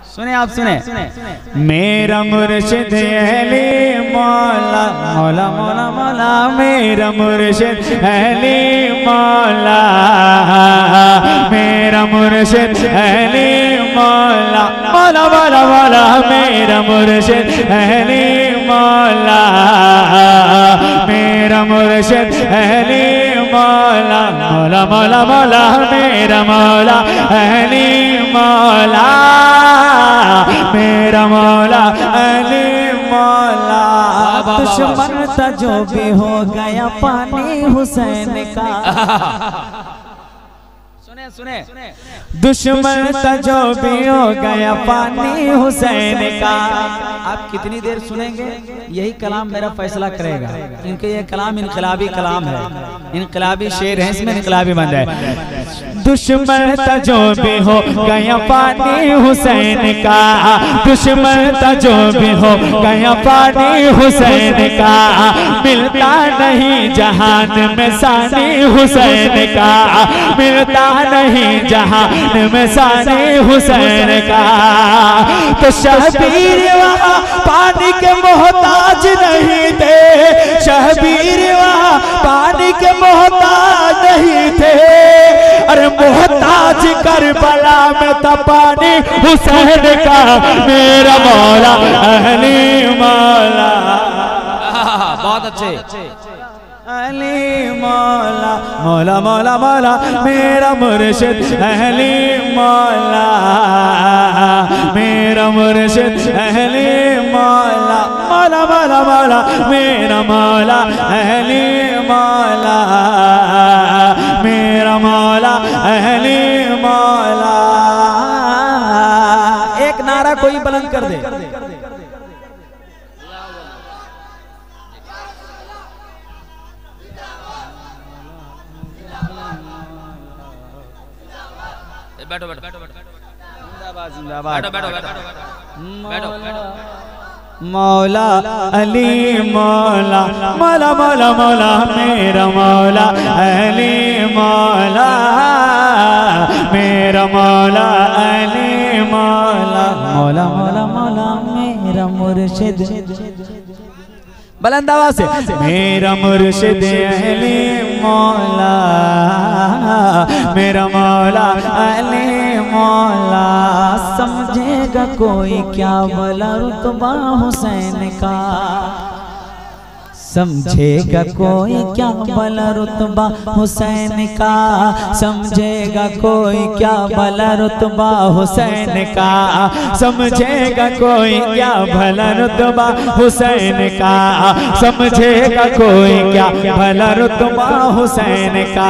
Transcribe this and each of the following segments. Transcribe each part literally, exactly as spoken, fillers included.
सुने आप सुने, मेरा मुर्शिद अली मौला मौला मौला मौला, मेरा मुर्शिद अली मौला, मेरा मुर्शिद अली मौला मौला मौला मौला, मेरा मुर्शिद अली मौला, मेरा मुर्शिद अली मौला मौला मौला मौला, मेरा मौला अली मौला, मेरा मौला अली मौला। दुश्मन था जो भी हो गया पानी हुसैन का, सुने सुने, दुश्मन था जो भी हो गया पानी हुसैन का। आप कितनी देर सुनेंगे, यही कलाम मेरा फैसला करेगा, क्योंकि ये कलाम इनकलाबी कलाम है, इनकलाबी शेर है, इसमें इनकलाबी बंद है। दुश्मन था जो भी हो गया पानी हुसैन का, दुश्मन था जो भी हो गया पानी हुसैन का, मिलता नहीं जहान में सानी हुसैन का, मिलता नहीं जहान में सानी हुसैन का। तो शहबीर वहाँ पानी के मोहताज नहीं थे, शहबीर वहाँ पानी के मोहताज नहीं थे, अरे मोहताज करबला में था पानी हुसैन का, मेरा मौला अली मौला। बहुत अच्छे, अली मौला मौला मौला मौला, मेरा मुर्शिद अली मौला, मेरा मुर्शिद अली मौला मौला मौला मौला, मेरा मौला अली मौला, मेरा मौला अली मौला। एक नारा कोई बुलंद कर दे, बैठो बैठो बैठो जिंदाबाद जिंदाबाद, बैठो बैठो बैठो बैठो। मौला अली मौला मौला मौला मौला, मेरा मौला अली मौला, मेरा मौला अली मौला मौला मौला मौला, मेरा मुर्शिद बुलंद आवाज से, मेरा मुर्शिद अली मौला, मेरा मौला अली मौला। समझेगा कोई क्या भला रुतबा हुसैन का, समझेगा कोई क्या भला रुतबा हुसैन का, समझेगा कोई क्या भला रुतबा हुसैन का, समझेगा कोई क्या भला रुतबा हुसैन का, समझेगा कोई क्या भला रुतबा हुसैन का।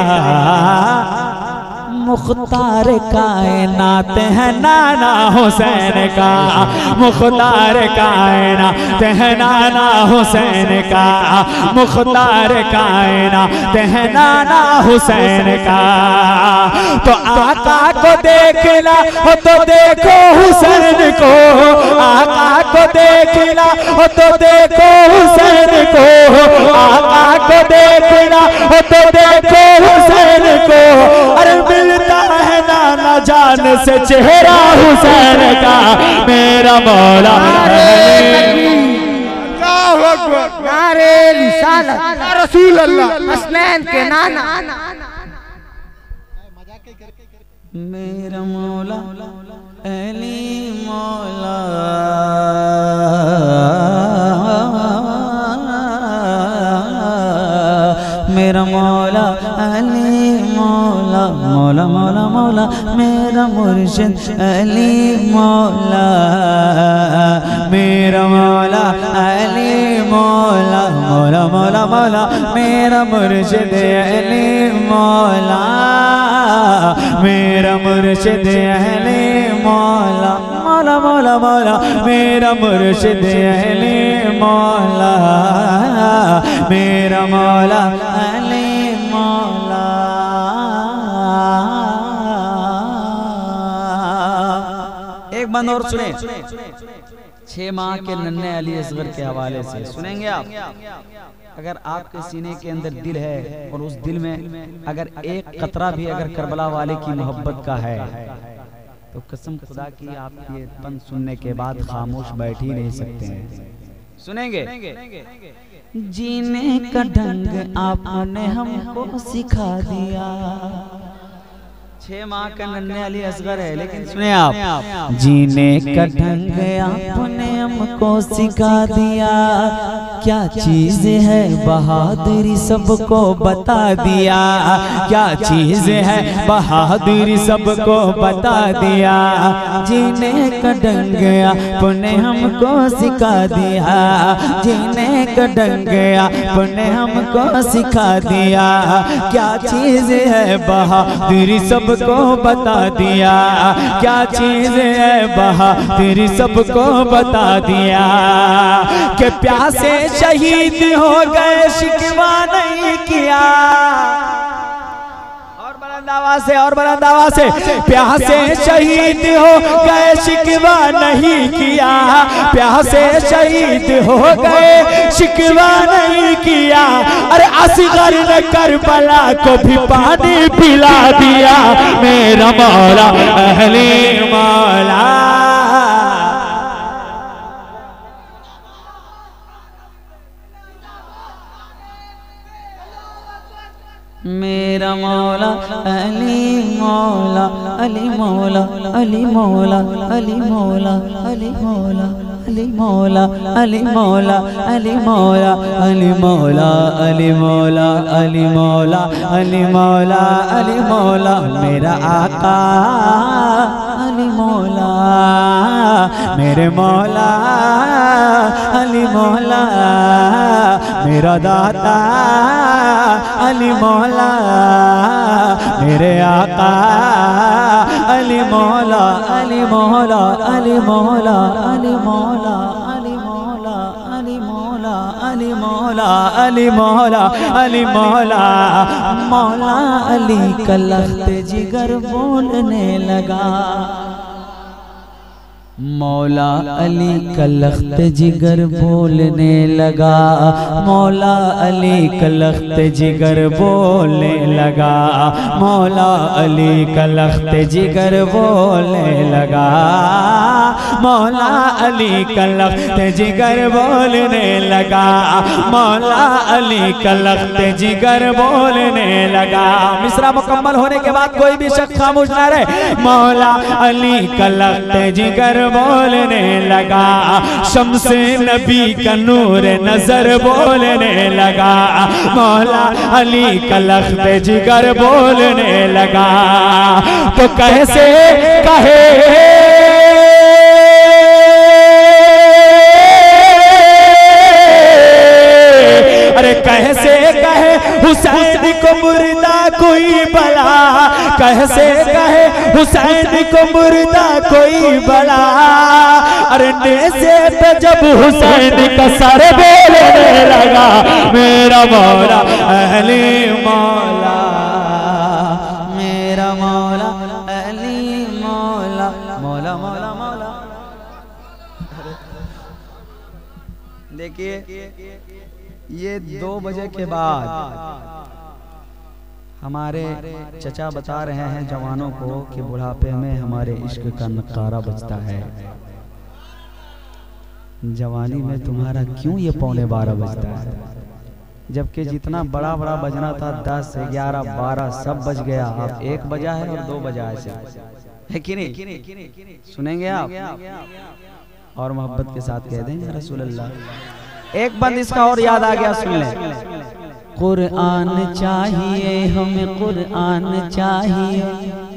मुख्तार कायनात है नाना हुसैन का, मुख्तार कायनात है नाना हुसैन का, मुख्तार कायनात है नाना हुसैन का। तो आका को देखना हो तो देखो हुसैन को, आका को देखना हो तो देखो हुसैन को, आका को देखना हो तो देखो हुसैन को। अरे मिलता है नाना जान से चेहरा हुसैन का, मेरा मौला नारे रिसालत रसूल अल्लाह हसनैन के नाना, मेरा मौला अली मौला, मेरा मौला अली मौला मौला मौला मौला, मेरा मुर्शिद अली मौला, मेरा मौला अली मौला मौला मौला मौला, मेरा मुर्शिद अली मौला, मेरा मुर्शिद अली मौला मौला मौला मौला, मेरा मुर्शिद अली मौला, मेरा मौला अली मौला। एक बंद और सुने, छह माह के नन्हे अली असगर के हवाले से सुनेंगे आप। अगर आपके सीने के अंदर दिल है और उस दिल में अगर एक कतरा भी अगर करबला वाले की मोहब्बत का है तो कसम खुदा की आप ये पन सुनने के बाद खामोश बैठ ही नहीं सकते हैं। सुनेंगे। जीने का ढंग आपने हमको सिखा दिया। छह माह का नन्हे अली असगर है, लेकिन सुने आप। जीने का ढंग आपने हमको सिखा दिया, क्या चीज है बहादुरी सबको बता दिया। क्या चीज है बहादुरी सबको बता दिया। जीने का ढंग आपने हमको सिखा दिया। जीने का ढंग आपने हमको सिखा दिया। क्या चीज है बहादुरी सबको बता दिया। क्या चीज है बहादुरी सबको बता दिया। कि प्यासे शहीद हो गए शिकवा नहीं किया। और बुलंद आवाज से, और बुलंद आवाज से। प्यासे शहीद हो गए शिकवा नहीं किया। प्यासे शहीद हो गए शिकवा नहीं किया। अरे असगर ने करबला को भी पानी पिला दिया। मेरा मौला अहले मौला। मेरा मौला अली मौला अली मौला अली मौला अली मौला अली मौला अली मौला अली मौला अली मौला अली मौला अली मौला अली मौला अली मौला अली मौला। मेरा आका अली मौला, मेरे मौला अली मौला। मेरा दाता अली मौला, मेरे आका अली मौला अली मौला अली मौला अली मौला अली मौला अली मौला अली मौला अली मौला अली मौला। मौला अली का लख्त जिगर बोलने लगा। मौला अली का लख्त जिगर बोलने लगा। मौला अली का लख्त जिगर बोलने लगा। मौला अली का लख्त जिगर बोलने लगा। मौला अली का लख्त जिगर बोलने लगा। मौला अली का लख्त जिगर बोलने लगा। मिसरा मुकम्मल होने के बाद कोई भी शख्स खामोश ना रहे। मौला अली का लख्त जिगर बोलने लगा। शम्से नबी का नूर नजर बोलने लगा। मौला अली का लख्त जिगर बोलने लगा। तो कैसे कहे अरे कैसे कहे हुसैन को मुर्दा कोई बला। कैसे कहे हुसैन को मुर्दा कोई बला। अरे नेज़े पे जब हुसैन का सर बोलने लगा। मेरा मौला अली मौला, मेरा मौला अली मौला मौला मौला मौला। देखिए ये दो बजे के बाद हमारे चचा बता रहे हैं जवानों को कि बुढ़ापे में हमारे इश्क का नकारा बजता है। जवानी में तुम्हारा क्यों ये पौने बारह बजता है? जबकि जितना बड़ा बड़ा बजना था दस ग्यारह बारह सब बज गया। अब एक बजा है और दो बजा है कि नहीं? सुनेंगे आप और मोहब्बत के साथ कह देंगे रसूल अल्लाह। एक बंद इसका और याद आ गया, सुन लें। कुरान चाहिए हमें, कुरान चाहिए।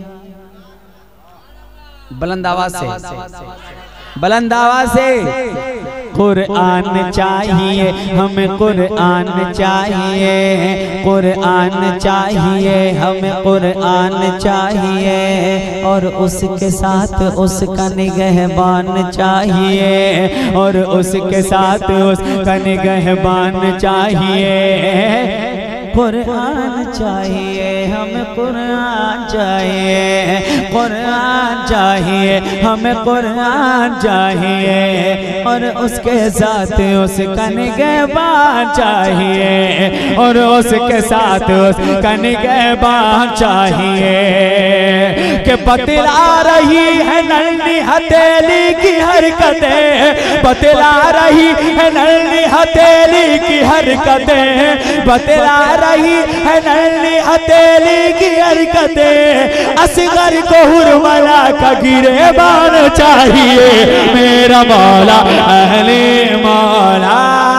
बुलंद आवाज से, बुलंद आवाज से। कुरान चाहिए हमें, कुरान चाहिए। कुरान चाहिए हमें, कुरान चाहिए। और उसके साथ उसका निगहबान चाहिए। और उसके साथ उसका निगहबान चाहिए। कुरान चाहिए हमें कुरान चाहिए, कुरान चाहिए, हमें कुरान चाहिए, और उसके साथ उसका निगहबान चाहिए, और उसके साथ उसका निगहबान चाहिए। कि बतला रही है नन्ही हथेली की हरकतें, बतला रही है नन्ही हथेली की हरकतें, बतला रही है नन्ही हथेली की हरकतें। असगर को हुरमला का गिरेबान चाहिए, मेरा मौला अहले मौला,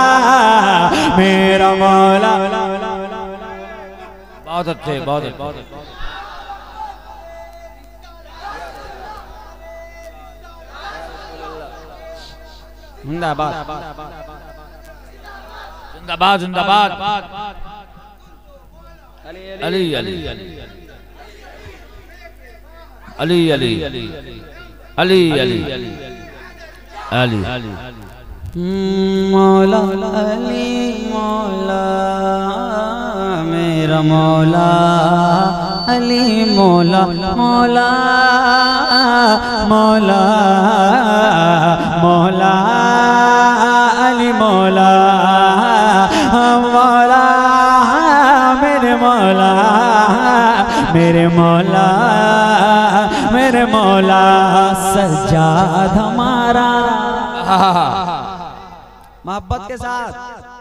मेरा मौला। बहुत अच्छे, बहुत अच्छे। जिंदाबाद जिंदाबाद जिंदाबाद। अली अली अली अली अली अली अली अली मौला अली मौला, मेरा मौला अली मौला, मौला मौला मौला अली मौला, मौला मेरे मौला, मेरे मौला, मेरे मौला सज्जाद हमारा। मोहब्बत के साथ